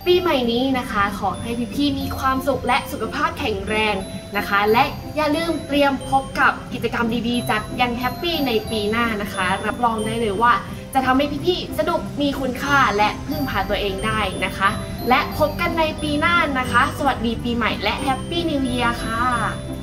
ปีใหม่นี้นะคะขอให้พี่ๆมีความสุขและสุขภาพแข็งแรงนะคะและอย่าลืมเตรียมพบกับกิจกรรมดีๆจากยังแฮปปี้ในปีหน้านะคะรับรองได้เลยว่าจะทำให้พี่ๆสนุกมีคุณค่าและพึ่งพาตัวเองได้นะคะและพบกันในปีหน้านะคะสวัสดีปีใหม่และแฮปปี้นิวเยียร์ค่ะ